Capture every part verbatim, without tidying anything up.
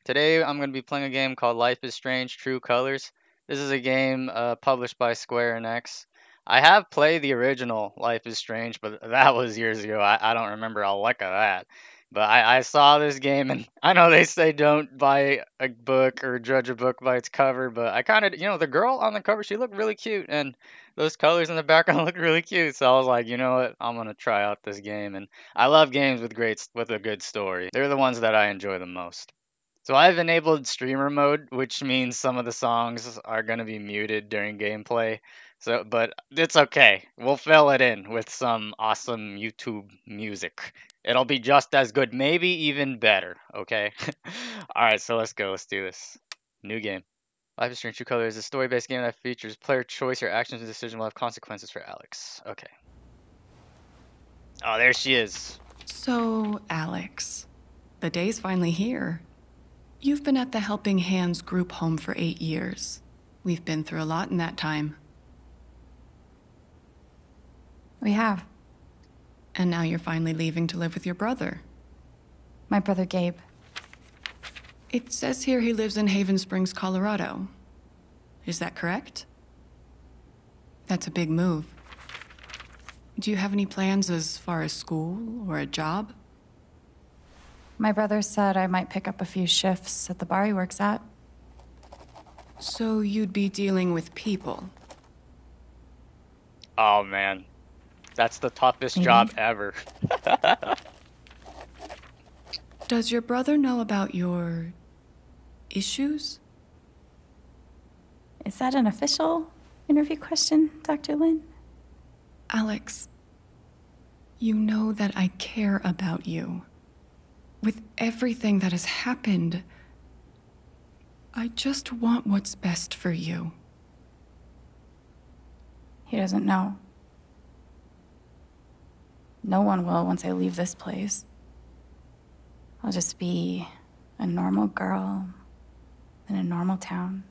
Today I'm going to be playing a game called Life is Strange True Colors. This is a game uh, published by Square Enix. I have played the original Life is Strange, but that was years ago. I, I don't remember a lick of that. But I, I saw this game, and I know they say don't buy a book or judge a book by its cover, but I kind of, you know, the girl on the cover, she looked really cute, and those colors in the background looked really cute. So I was like, you know what, I'm gonna try out this game, and I love games with great, with a good story. They're the ones that I enjoy the most. So I've enabled streamer mode, which means some of the songs are going to be muted during gameplay. So, but it's okay. We'll fill it in with some awesome YouTube music. It'll be just as good, maybe even better, okay? All right, so let's go. Let's do this. New game. Life is Strange True Color is a story-based game that features player choice. Your actions and decisions will have consequences for Alex. Okay. Oh, there she is. So, Alex, the day's finally here. You've been at the Helping Hands group home for eight years. We've been through a lot in that time. We have. And now you're finally leaving to live with your brother. My brother Gabe. It says here he lives in Haven Springs, Colorado. Is that correct? That's a big move. Do you have any plans as far as school or a job? My brother said I might pick up a few shifts at the bar he works at. So you'd be dealing with people? Oh man, that's the toughest Maybe. job ever. Does your brother know about your issues? Is that an official interview question, Doctor Lin? Alex, you know that I care about you. With everything that has happened, I just want what's best for you. He doesn't know. No one will once I leave this place. I'll just be a normal girl in a normal town.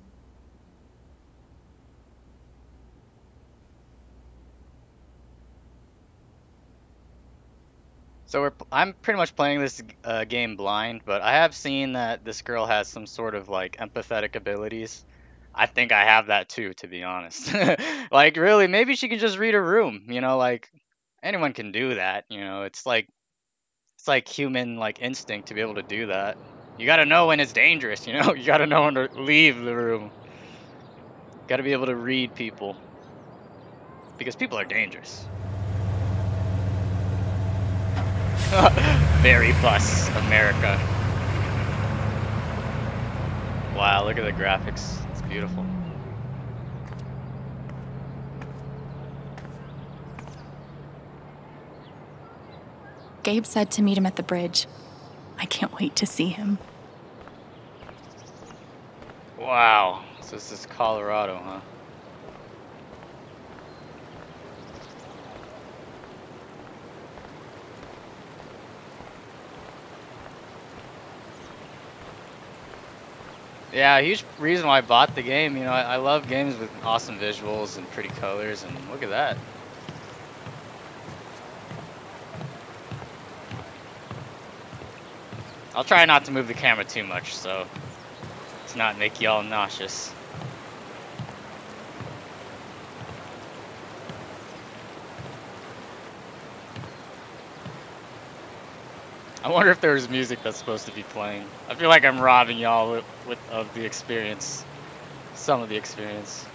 So we're, I'm pretty much playing this uh, game blind, but I have seen that this girl has some sort of like empathetic abilities. I think I have that too, to be honest. Like really, maybe she can just read a room, you know, like anyone can do that, you know. It's like it's like human like instinct to be able to do that. You got to know when it's dangerous, you know. You got to know when to leave the room. Got to be able to read people because people are dangerous. Very bus America. Wow, look at the graphics. It's beautiful. Gabe said to meet him at the bridge. I can't wait to see him. Wow. So this is Colorado, huh? Yeah, a huge reason why I bought the game. You know, I, I love games with awesome visuals and pretty colors, and look at that. I'll try not to move the camera too much, so it's not make y'all nauseous. I wonder if there's music that's supposed to be playing. I feel like I'm robbing y'all with, with of the experience, some of the experience.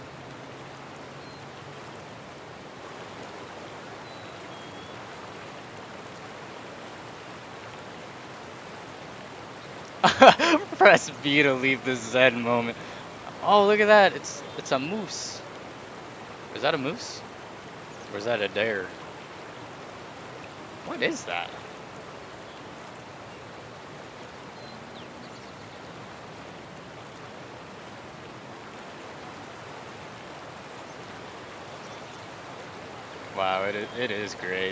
Press B to leave the Zen moment. Oh, look at that! It's it's a moose. Is that a moose? Or is that a dare? What is that? Wow, it is, it is great.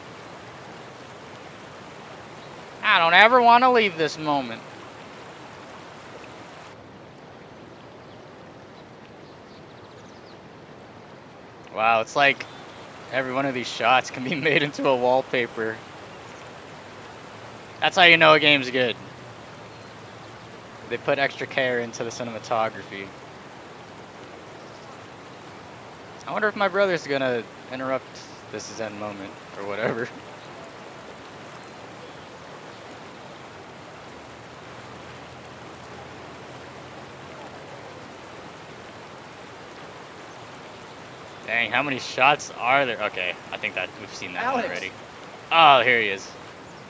I don't ever want to leave this moment. Wow, it's like every one of these shots can be made into a wallpaper. That's how you know a game's good. They put extra care into the cinematography. I wonder if my brother's gonna interrupt this Zen moment or whatever. Dang, how many shots are there? Okay, I think that we've seen that one Alex. already. Oh, here he is.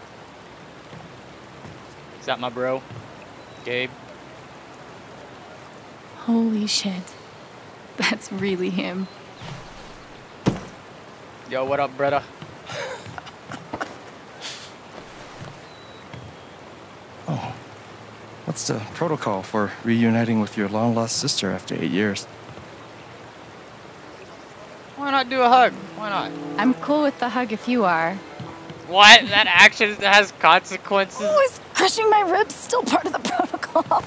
Is that my bro? Gabe? Holy shit. That's really him. Yo, what up, brother? Oh, what's the protocol for reuniting with your long-lost sister after eight years? Why not do a hug? Why not? I'm cool with the hug if you are. What? That action has consequences? Oh, is crushing my ribs still part of the protocol?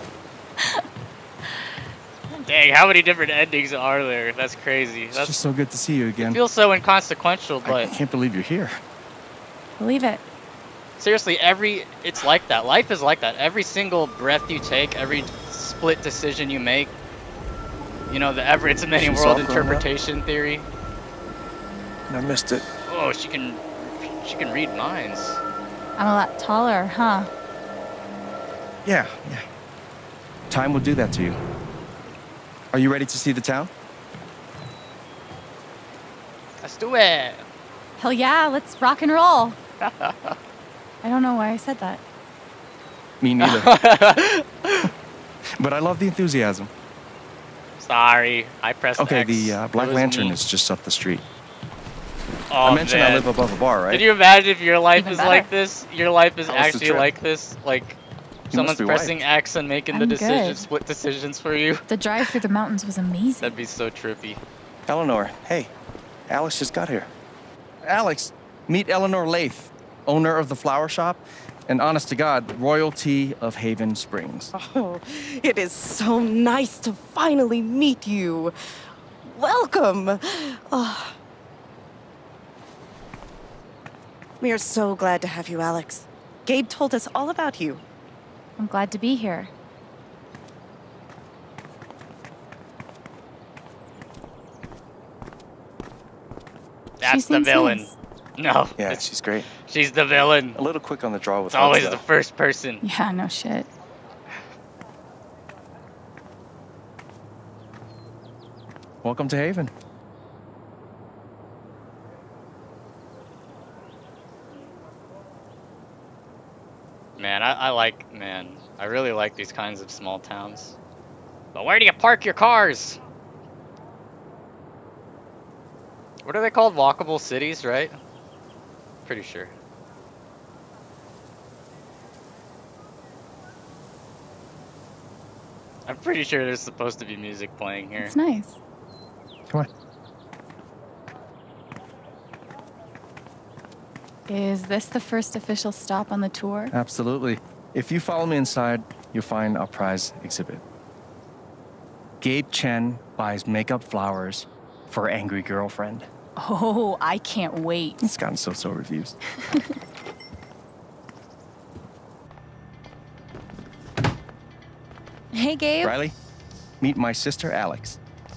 Dang, how many different endings are there? That's crazy. It's That's just so good to see you again. feels so inconsequential, I but can't believe you're here. Believe it. seriously, every it's like that. Life is like that. Every single breath you take, every split decision you make. You know, the ever it's a many She's world all grown up. interpretation theory. I missed it. Oh, she can she can read minds. I'm a lot taller, huh? Yeah, yeah. Time will do that to you. Are you ready to see the town? Let's do it. Hell yeah, let's rock and roll. I don't know why I said that. Me neither. But I love the enthusiasm. Sorry, I pressed Okay, X. the uh, It Black was Lantern me. is just up the street. Oh, I mentioned man. I live above a bar, right? Can you imagine if your life Even is better. like this? Your life is How was the actually trip? like this? Like, someone's be pressing wiped. X and making the I'm decisions, good. split decisions for you. The drive through the mountains was amazing. That'd be so trippy. Eleanor, hey, Alex just got here. Alex, meet Eleanor Lath, owner of the flower shop, and honest to God, royalty of Haven Springs. Oh, it is so nice to finally meet you. Welcome. Oh. We are so glad to have you, Alex. Gabe told us all about you. I'm glad to be here. She That's the seems villain. nice. No, Yeah, it's- she's great. she's the villain. A little quick on the draw with It's always hugs, the though. first person. Yeah, no shit. Welcome to Haven. Man, I, I like, man, I really like these kinds of small towns. But where do you park your cars? What are they called? Walkable cities, right? Pretty sure. I'm pretty sure there's supposed to be music playing here. It's nice. Come on. Is this the first official stop on the tour? Absolutely. If you follow me inside, you'll find our prize exhibit. Gabe Chen buys makeup flowers for angry girlfriend. Oh, I can't wait. It's gotten so-so reviews. Hey, Gabe. Riley, meet my sister Alex.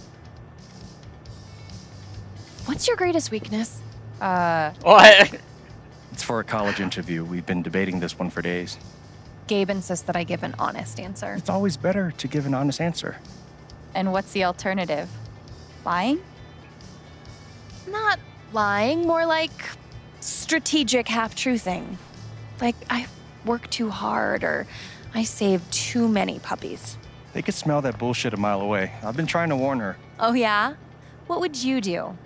What's your greatest weakness? Uh, What? It's for a college interview. We've been debating this one for days. Gabe insists that I give an honest answer. It's always better to give an honest answer. and what's the alternative? Lying? Not lying, more like strategic half-truthing. Like, I work too hard or I save too many puppies. They could smell that bullshit a mile away. I've been trying to warn her. Oh, yeah? What would you do?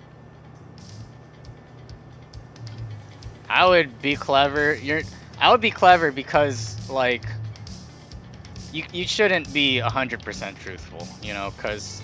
I would be clever. You're. I would be clever because, like, you you shouldn't be a hundred percent truthful. You know, because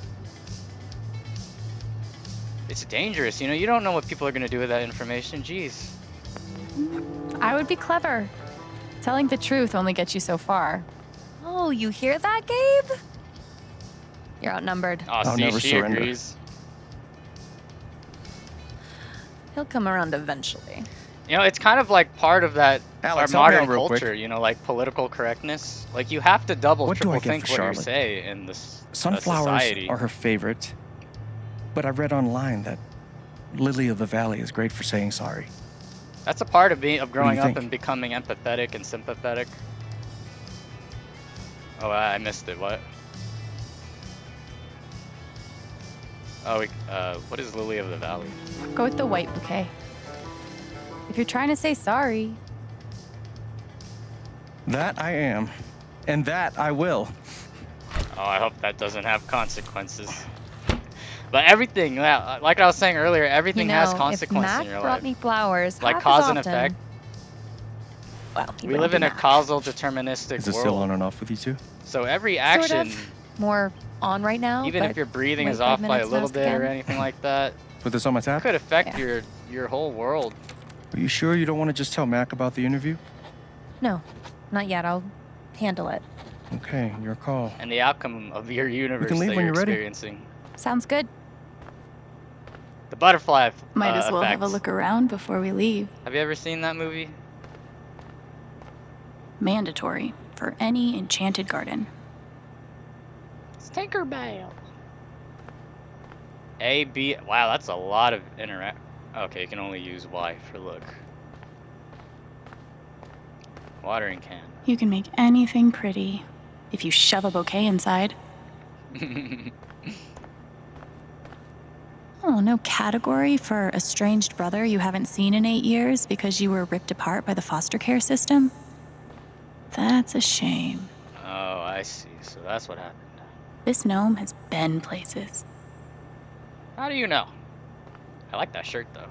it's dangerous. You know, you don't know what people are gonna do with that information. Jeez. I would be clever. Telling the truth only gets you so far. Oh, you hear that, Gabe? You're outnumbered. Oh, I'll see, never she surrender. agrees. He'll come around eventually. You know, it's kind of like part of that Alex, our help me modern out real culture. quick. You know, like political correctness. Like you have to double, What do I triple get think for what you Charlotte? say in this uh, Sunflowers society. are her favorite, but I read online that Lily of the Valley is great for saying sorry. That's a part of being of do you growing up think? and becoming empathetic and sympathetic. Oh, I missed it. What? Oh, we, uh, what is Lily of the Valley? Go with the white bouquet. If you're trying to say sorry. That I am, and that I will. Oh, I hope that doesn't have consequences. But everything, yeah, like I was saying earlier, everything you know, has consequences if Mac in your brought life. me flowers, Like half cause as and often, effect. Well, he We wouldn't live be in a Mac. causal, deterministic Is it world. still on and off with you two? So every Sort action, of. More on right now. even but if your breathing wait is five off by a minutes, little ask bit or again. anything like that, Put this on my tab? could affect Yeah. your your whole world. Are you sure you don't want to just tell Mac about the interview? No, not yet. I'll handle it. Okay, your call. And the outcome of your universe leave that when you're you're ready. experiencing. Sounds good. The butterfly f- Might uh, as well have a effect. look around before we leave. Have you ever seen that movie? Mandatory for any enchanted garden. It's Tinkerbell. A, B, wow, that's a lot of interact. Okay, you can only use Y for look. Watering can. You can make anything pretty if you shove a bouquet inside. Oh, no category for estranged brother you haven't seen in eight years because you were ripped apart by the foster care system? That's a shame. Oh, I see. So that's what happened. This gnome has been places. How do you know? I like that shirt though.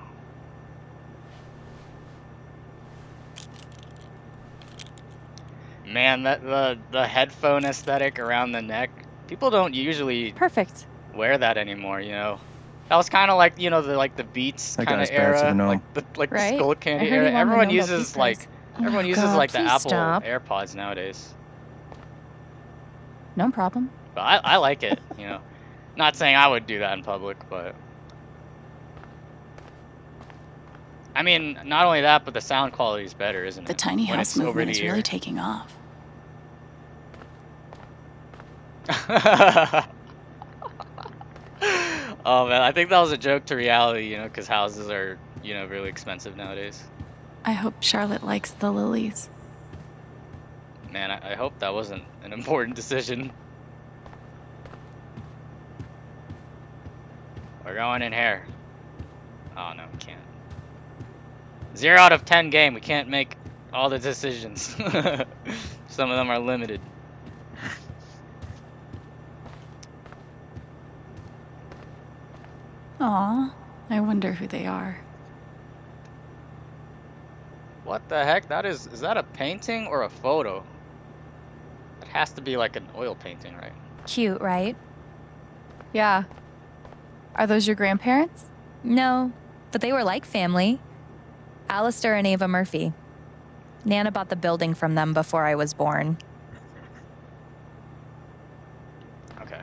Man, that the the headphone aesthetic around the neck. People don't usually Perfect. wear that anymore, you know. That was kind of like, you know, the like the Beats That kind of guy's bad for the era, gnome. like the like Right? the Skull I Candy heard he era. won the Everyone Nobel uses Peace like Prize. everyone Oh, uses God, like the please Apple stop. AirPods nowadays. No problem. But I I like it, you know. Not saying I would do that in public, but I mean, not only that, but the sound quality is better, isn't it? The tiny when house it's over movement the is really ear. taking off. Oh man, I think that was a joke to reality, you know, because houses are, you know, really expensive nowadays. I hope Charlotte likes the lilies. Man, I, I hope that wasn't an important decision. We're going in here. Oh no, we can't. Zero out of ten game. We can't make all the decisions. Some of them are limited. Aw, I wonder who they are. What the heck? That is, is that a painting or a photo? It has to be like an oil painting, right? Cute, right? Yeah. Are those your grandparents? No, but they were like family. Alistair and Ava Murphy. Nana bought the building from them before I was born. Okay.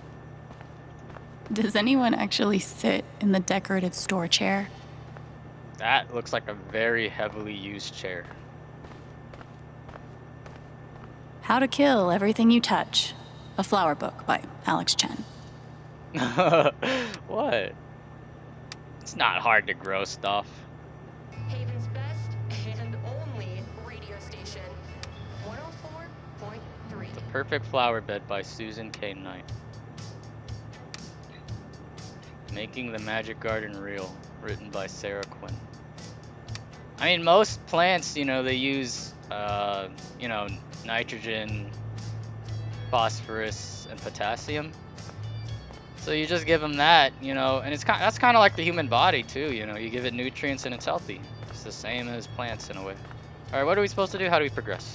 Does anyone actually sit in the decorative store chair? That looks like a very heavily used chair. How to Kill Everything You Touch. A flower book by Alex Chen. What? It's not hard to grow stuff. Haven's best and only radio station, one oh four point three. The Perfect Flower Bed by Susan K. Knight. Making the Magic Garden Real, written by Sarah Quinn. I mean, most plants, you know, they use, uh, you know, nitrogen, phosphorus, and potassium. So you just give them that, you know, and it's kind that's kind of like the human body too, you know. You give it nutrients and it's healthy. It's the same as plants in a way. All right, what are we supposed to do? How do we progress?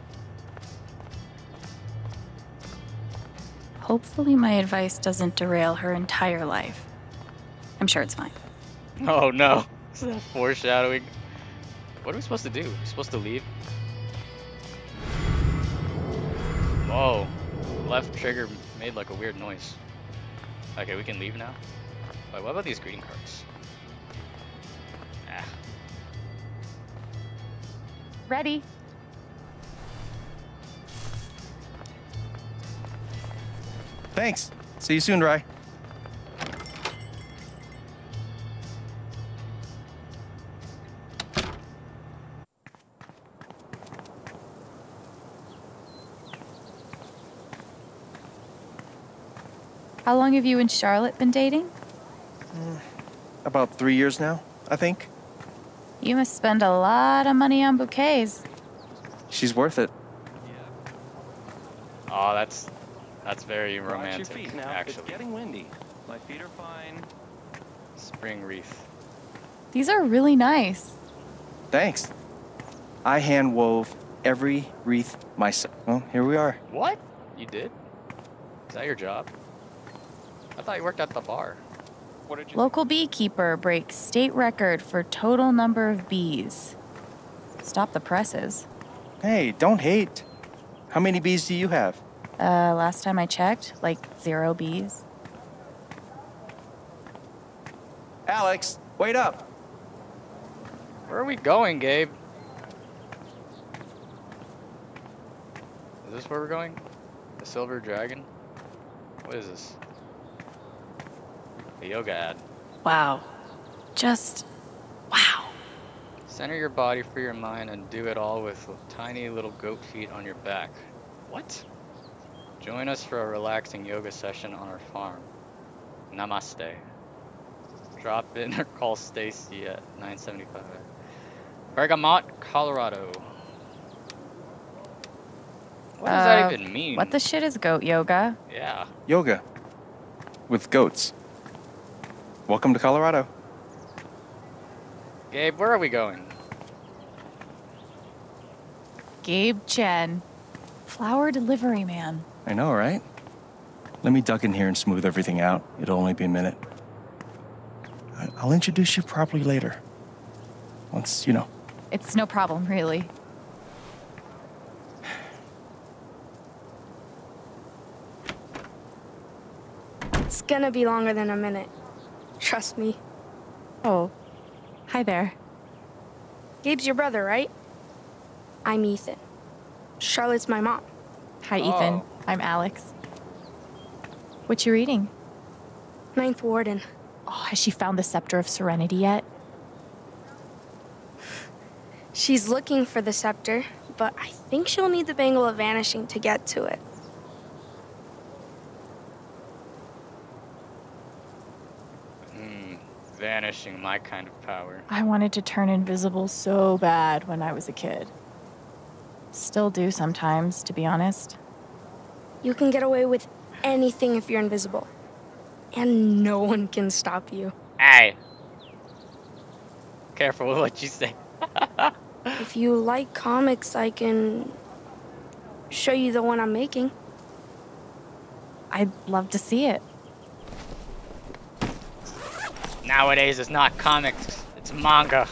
Hopefully my advice doesn't derail her entire life. I'm sure it's fine. Oh no, is that foreshadowing? What are we supposed to do? We're supposed to leave? Whoa, left trigger made like a weird noise. Okay, we can leave now. Wait, what about these greeting cards? Ah. Ready? Thanks. See you soon, Rye. How long have you and Charlotte been dating? About three years now, I think. You must spend a lot of money on bouquets. She's worth it. Oh, that's that's very Watch your romantic, feet now. actually. It's getting windy. My feet are fine. Spring wreath. These are really nice. Thanks. I hand wove every wreath myself. Well, here we are. What? You did? Is that your job? I thought you worked at the bar. What did you Local beekeeper breaks state record for total number of bees. Stop the presses. Hey, don't hate. How many bees do you have? Uh, last time I checked, like zero bees. Alex, wait up. Where are we going, Gabe? Is this where we're going? The Silver Dragon? What is this? A yoga ad. Wow. Just wow. Center your body for your mind and do it all with tiny little goat feet on your back. What? Join us for a relaxing yoga session on our farm. Namaste. Drop in or call Stacy at nine seventy-five. Bergamot, Colorado. What does that Uh, even mean? What the shit is goat yoga? Yeah. Yoga. With goats. Welcome to Colorado. Gabe, where are we going? Gabe Chen, flower delivery man. I know, right? Let me duck in here and smooth everything out. It'll only be a minute. I- I'll introduce you properly later. Once, you know. It's no problem, really. It's gonna be longer than a minute. Trust me. Oh, hi there. Gabe's your brother, right? I'm Ethan. Charlotte's my mom. Hi, Ethan. Oh. I'm Alex. What you reading? Ninth Warden. Oh, has she found the Scepter of Serenity yet? She's looking for the scepter, but I think she'll need the Bangle of Vanishing to get to it. Hmm. Vanishing, my kind of power. I wanted to turn invisible so bad when I was a kid. Still do sometimes, to be honest. You can get away with anything if you're invisible. And no one can stop you. Hey! Careful with what you say. If you like comics, I can show you the one I'm making. I'd love to see it. Nowadays, it's not comics, it's manga.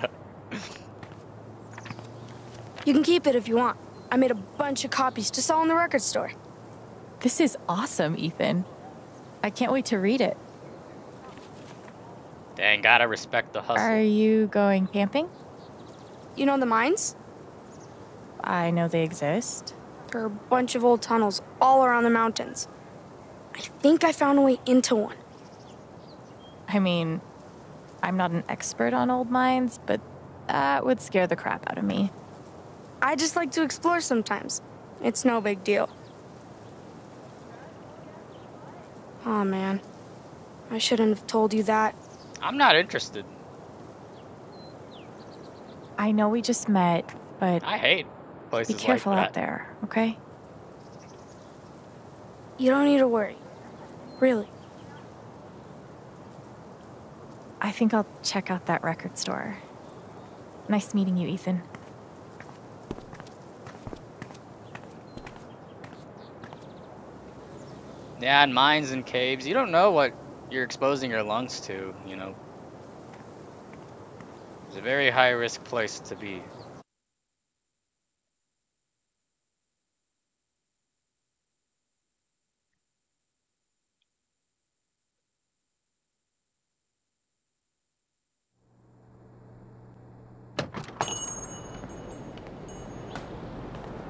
You can keep it if you want. I made a bunch of copies to sell in the record store. This is awesome, Ethan. I can't wait to read it. Dang, gotta respect the hustle. Are you going camping? You know the mines? I know they exist. There are a bunch of old tunnels all around the mountains. I think I found a way into one. I mean, I'm not an expert on old mines, but that would scare the crap out of me. I just like to explore sometimes. It's no big deal. Oh man, I shouldn't have told you that. I'm not interested. I know we just met, but I hate places be careful like out that. there, okay? You don't need to worry. Really. I think I'll check out that record store. Nice meeting you, Ethan. Yeah, in mines and caves, you don't know what you're exposing your lungs to, you know. It's a very high risk place to be.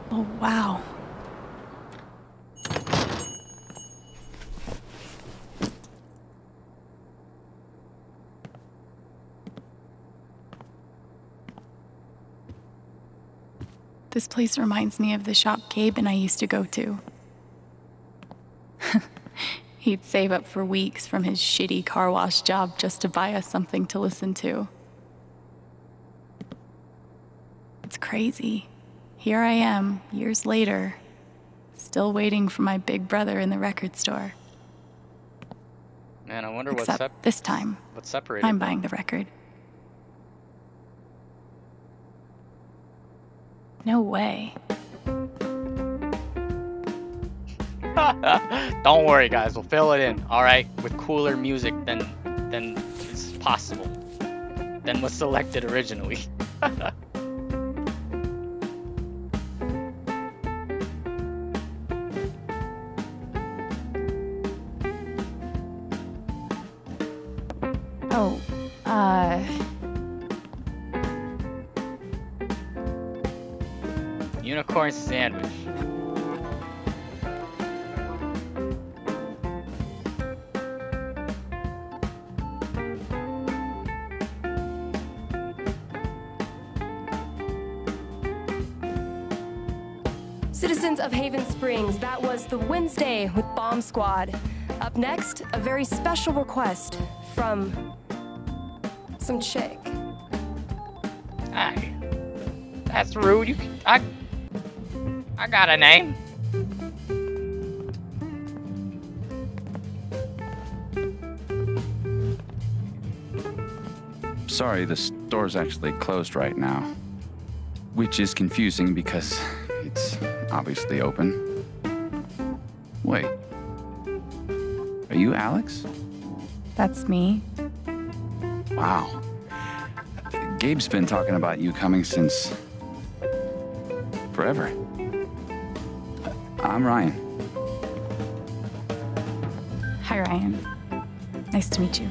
Oh, wow. This place reminds me of the shop Gabe and I used to go to. He'd save up for weeks from his shitty car wash job just to buy us something to listen to. It's crazy. Here I am, years later, still waiting for my big brother in the record store. Man, I wonder what Except sep this time, what separated I'm them. buying the record. No way. Don't worry, guys. We'll fill it in. All right, with cooler music than than is possible, than was selected originally. Oh, uh... Unicorn sandwich. Citizens of Haven Springs, that was the Wednesday with Bomb Squad. Up next, a very special request from some chick. Hey, that's rude. You, can, I, I got a name. Sorry, the store's actually closed right now. Which is confusing because it's obviously open. Wait. Are you Alex? That's me. Wow. Gabe's been talking about you coming since... forever. I'm Ryan. Hi, Ryan. Nice to meet you.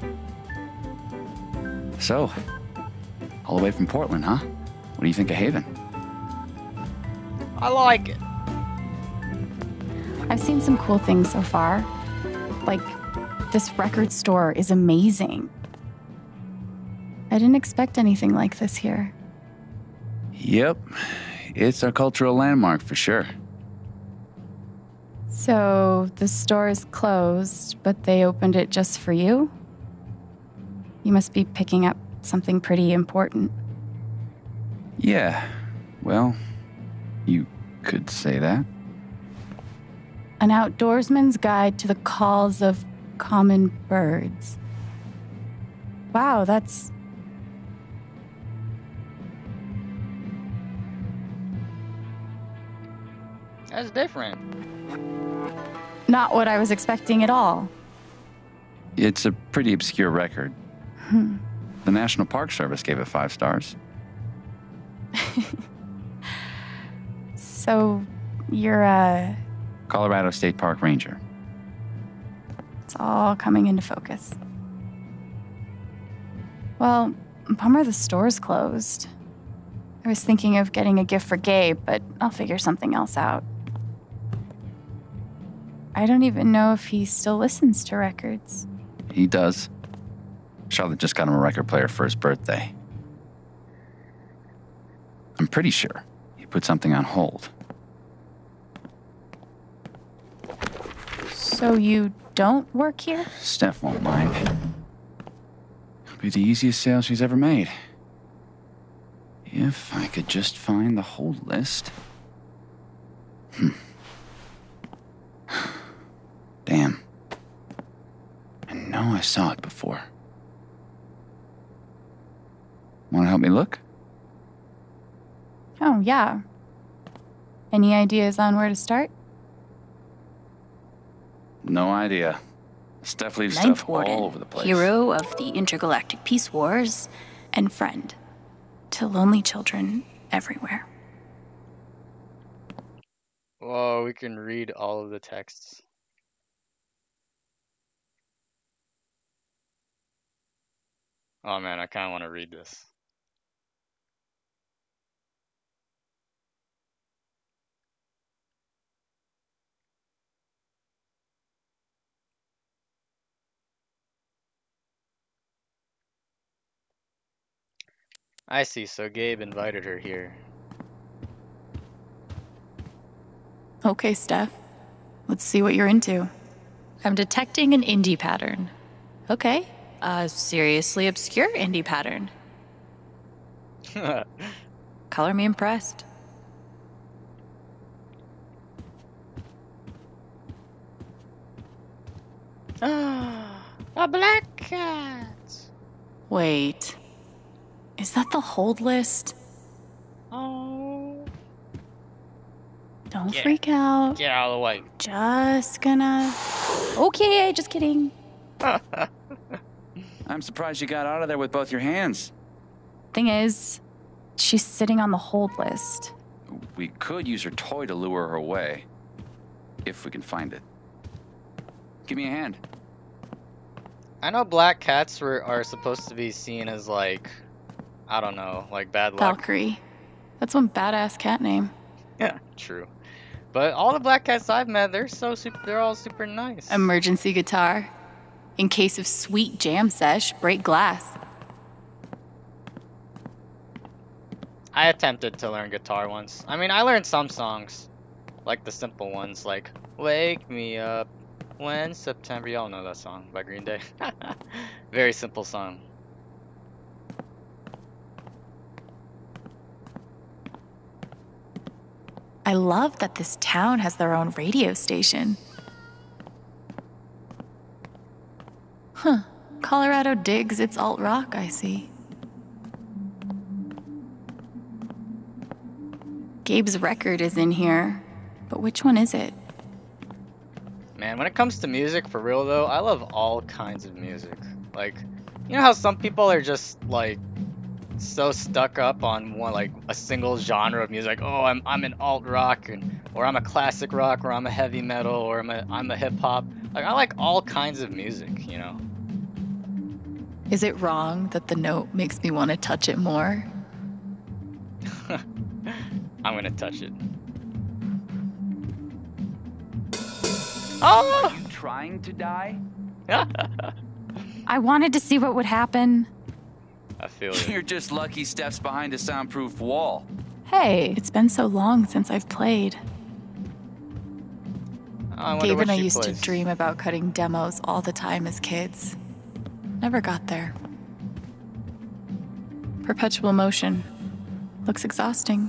So, all the way from Portland, huh? What do you think of Haven? I like it. I've seen some cool things so far. Like, this record store is amazing. I didn't expect anything like this here. Yep. It's a cultural landmark for sure. So, the store is closed, but they opened it just for you? You must be picking up something pretty important. Yeah. Well, you could say that. An outdoorsman's guide to the calls of common birds. Wow, that's... That's different. not what I was expecting at all. It's a pretty obscure record. Hmm. The National Park Service gave it five stars. So, you're a... Colorado State Park Ranger. It's all coming into focus. Well, bummer the store's closed. I was thinking of getting a gift for Gabe, but I'll figure something else out. I don't even know if he still listens to records. He does. Charlotte just got him a record player for his birthday. I'm pretty sure he put something on hold. So you don't work here? Steph won't mind. It'll be the easiest sale she's ever made. If I could just find the whole list. Hmm. Damn. I know I saw it before. Want to help me look? Oh, yeah. Any ideas on where to start? No idea. Steph leaves Ninth stuff Warden, all over the place. hero of the intergalactic peace wars, And friend to lonely children everywhere. Whoa, we can read all of the texts. Oh man, I kind of want to read this. I see, so Gabe invited her here. Okay, Steph. Let's see what you're into. I'm detecting an indie pattern. Okay, a seriously obscure indie pattern. Color me impressed. A black cat. Wait, is that the hold list? Oh. Don't Get- freak out. Get out of the way. Just gonna... Okay, just kidding. I'm surprised you got out of there with both your hands. Thing is, she's sitting on the hold list. We could use her toy to lure her away. If we can find it. Give me a hand. I know black cats were are supposed to be seen as like, I don't know, like bad luck. Valkyrie. That's one badass cat name. Yeah, true. But all the black cats I've met, they're so super. They're all super nice. Emergency guitar. In case of sweet jam sesh, break glass. I attempted to learn guitar once. I mean, I learned some songs, like the simple ones, like "Wake Me Up When September." Y'all know that song by Green Day. Very simple song. I love that this town has their own radio station. Huh. Colorado digs its alt rock, I see. Gabe's record is in here, but which one is it? Man, when it comes to music, for real though, I love all kinds of music. Like, you know how some people are just like so stuck up on one, like a single genre of music. Like, oh, I'm I'm an alt rock, and or I'm a classic rock, or I'm a heavy metal, or I'm a I'm a hip hop. Like, I like all kinds of music, you know. Is it wrong that the note makes me want to touch it more? I'm gonna touch it. Oh! Are you trying to die? I wanted to see what would happen. I feel it. You're just lucky Steph's behind a soundproof wall. Hey, it's been so long since I've played. Oh, I wonder Gabe what and I she used plays. to dream about cutting demos all the time as kids. Never got there. Perpetual motion. Looks exhausting.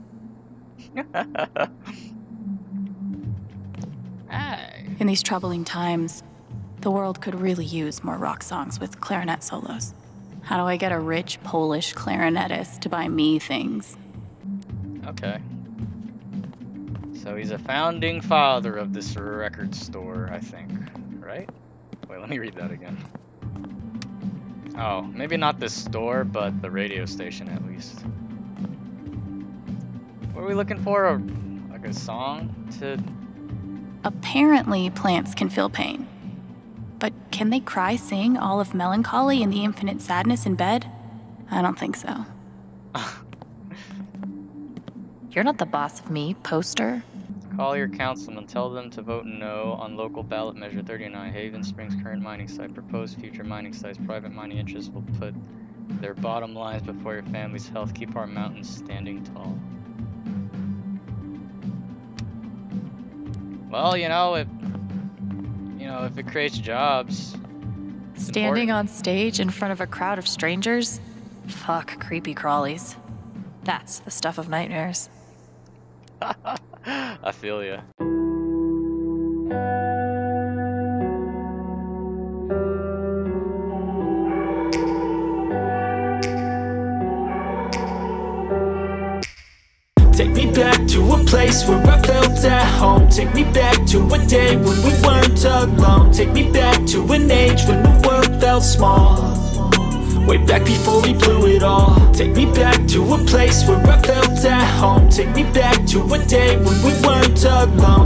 In these troubling times, the world could really use more rock songs with clarinet solos. How do I get a rich Polish clarinetist to buy me things? Okay. So he's a founding father of this record store, I think. Right? Wait, let me read that again. Oh, maybe not this store, but the radio station at least. What are we looking for? A, like a song to... Apparently, plants can feel pain. But can they cry, sing all of melancholy and the infinite sadness in bed? I don't think so. You're not the boss of me, poster. Call your councilman, tell them to vote no on local ballot measure thirty-nine. Haven Springs current mining site. Proposed future mining sites. Private mining interests will put their bottom lines before your family's health. Keep our mountains standing tall. Well, you know, if you know, if it creates jobs. Standing on stage in front of a crowd of strangers? Fuck creepy crawlies. That's the stuff of nightmares. I feel ya. Take me back to a place where I felt at home. Take me back to a day when we weren't alone. Take me back to an age when the world felt small. Way back before we blew it all. Take me back to a place where I felt at home. Take me back to a day when we weren't alone.